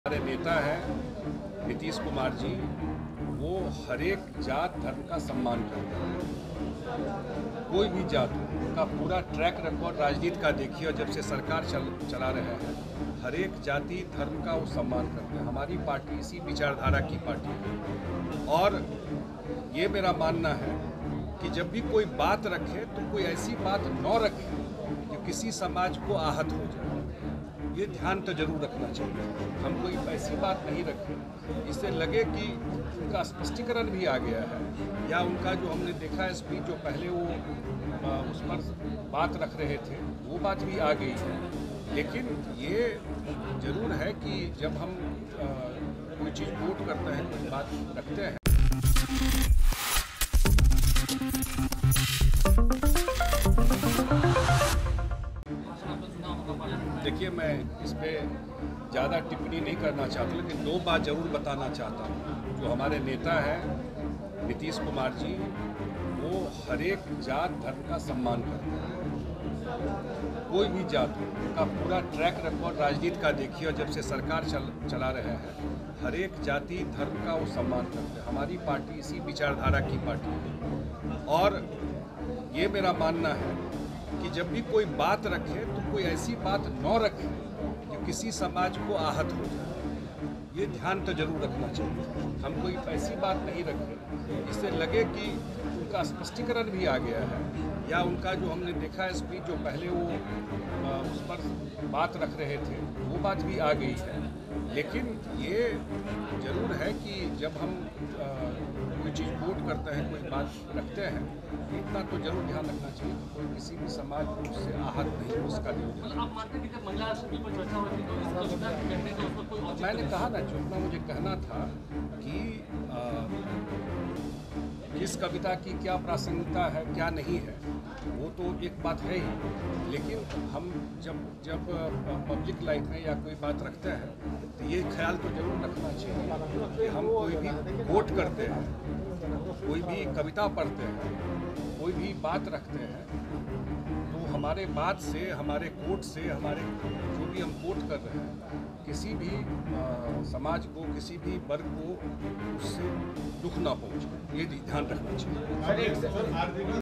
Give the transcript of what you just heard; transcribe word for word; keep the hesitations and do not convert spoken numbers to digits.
हमारे नेता हैं नीतीश कुमार जी, वो हर एक जात धर्म का सम्मान करते हैं। कोई भी जात का पूरा ट्रैक रिकॉर्ड राजनीति का देखिए, और जब से सरकार चल चला रहे हैं, हर एक जाति धर्म का वो सम्मान करते हैं। हमारी पार्टी इसी विचारधारा की पार्टी है, और ये मेरा मानना है कि जब भी कोई बात रखे तो कोई ऐसी बात न रखे जो किसी समाज को आहत हो जाए। ये ध्यान तो जरूर रखना चाहिए। हम कोई ऐसी बात नहीं रखें इससे लगे कि उनका स्पष्टीकरण भी आ गया है, या उनका जो हमने देखा है स्पीच जो पहले वो उस पर बात रख रहे थे वो बात भी आ गई है। लेकिन ये जरूर है कि जब हम आ, कोई चीज़ वोट करते हैं, कोई बात रखते हैं। देखिए, मैं इस पर ज़्यादा टिप्पणी नहीं करना चाहता, लेकिन दो बात ज़रूर बताना चाहता हूँ। जो हमारे नेता हैं नीतीश कुमार जी, वो हर एक जात धर्म का सम्मान करते हैं। कोई भी जात का पूरा ट्रैक रिकॉर्ड राजनीति का देखिए, और जब से सरकार चल चला रहे हैं, हर एक जाति धर्म का वो सम्मान करते हैं। हमारी पार्टी इसी विचारधारा की पार्टी है, और ये मेरा मानना है कि जब भी कोई बात रखे तो कोई ऐसी बात न रखे जो किसी समाज को आहत हो जाए। ये ध्यान तो जरूर रखना चाहिए। हम कोई ऐसी बात नहीं रखें इससे लगे कि उनका स्पष्टीकरण भी आ गया है, या उनका जो हमने देखा है स्पीच जो पहले वो उस पर बात रख रहे थे वो बात भी आ गई है। लेकिन ये जरूर है कि जब हम आ, कोई चीज़ वोट करते हैं, कोई बात रखते हैं, इतना तो जरूर ध्यान रखना चाहिए कि कोई किसी भी समाज को उससे आहत नहीं हो। उसका मैंने कहा ना, जो इतना मुझे कहना था कि आ, किस कविता की क्या प्रासंगिकता है क्या नहीं है, वो तो एक बात है ही। लेकिन हम जब जब पब्लिक लाइफ में या कोई बात रखते हैं तो ये ख्याल तो जरूर रखना चाहिए कि हम कोई भी वोट करते हैं, कोई भी कविता पढ़ते हैं, कोई भी बात रखते हैं, तो हमारे बात से, हमारे कोट से, हमारे जो भी हम वोट कर रहे हैं, किसी भी आ, समाज को, किसी भी वर्ग को उससे दुख ना पहुंचे। ये ध्यान रखना चाहिए।